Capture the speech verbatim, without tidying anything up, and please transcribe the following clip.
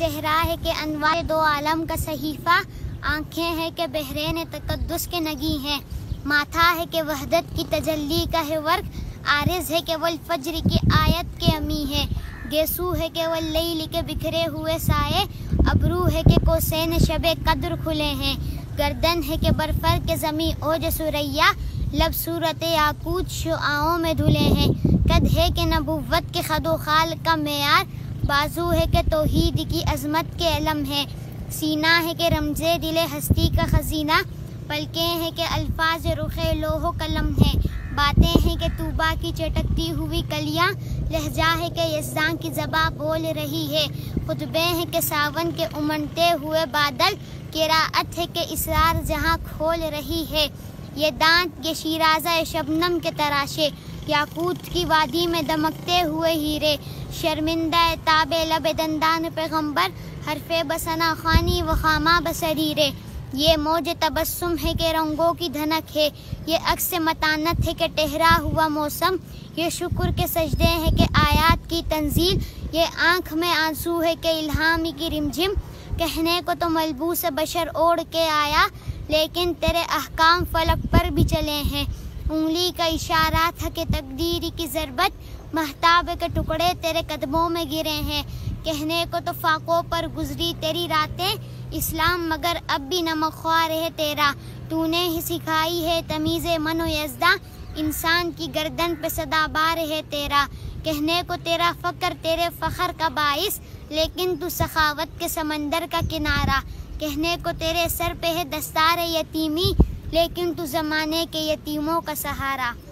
چہرہ ہے کہ انوار دو عالم کا صحیفہ، آنکھیں ہیں کہ بحرین تقدس کے نگی ہیں، ماتھا ہے کہ وحدت کی تجلی کا ہے ورق، عارض ہے کہ والفجر کی آیت کے امی ہے، گیسو ہے کہ واللیل کے بکھرے ہوئے سائے، ابرو ہے کہ کوسین شب قدر کھلے ہیں، گردن ہے کہ برفر کے زمیں اوج سریا، لب صورت یاقوت شعاعوں میں دھلے ہیں، قد ہے کہ نبوت کے خد و خال کا معیار، بازو ہے کہ توحید کی عظمت کے علم ہے، سینہ ہے کہ رمز دل ہستی کا خزینہ، پلکیں ہیں کہ الفاظ رخ لوح و قلم ہیں، باتیں ہیں کہ طوبا کی چٹکتی ہوئی کلیاں، لہجہ ہے کہ یزداں کی زباں بول رہی ہے، خطبے ہیں کہ ساون کے امنڈتے ہوئے بادل، قراءت ہے کہ اسرار جہاں کھول رہی ہے، یہ دانت یہ شیرازہ شبنم کے تراشے، یاقوت کی وادی میں دمکتے ہوئے ہیرے، شرمندہ تاب لب دندان پیغمبر، حرف بسنا خوانی و خامہ بسریرے، یہ موج تبسم ہے کہ رنگوں کی دھنک ہے، یہ عکس متانت ہے کہ ٹہرا ہوا موسم، یہ شکر کے سجدے ہیں کہ آیات کی تنزیل، یہ آنکھ میں آنسو ہے کہ الہام کی رمجم، کہنے کو تو ملبوس بشر اوڑھ کے آیا، لیکن تیرے احکام فلک پر بھی چلے ہیں، انگلی کا اشارہ تھا کہ تقدیر کی ضربت، مہتاب کے ٹکڑے تیرے قدموں میں گرے ہیں، کہنے کو تو فاقوں پر گزری تیری راتیں، اسلام مگر اب بھی نمک خوار ہے تیرا، تو نے ہی سکھائی ہے تمیز من و یزداں، انسان کی گردن پہ صدا بار ہے تیرا، کہنے کو تیرا فقر تیرے فخر کا باعث، لیکن تو سخاوت کے سمندر کا کنارہ، کہنے کو تیرے سر پہ ہے دستار یتیمی، لیکن تو زمانے کے یتیموں کا سہارا۔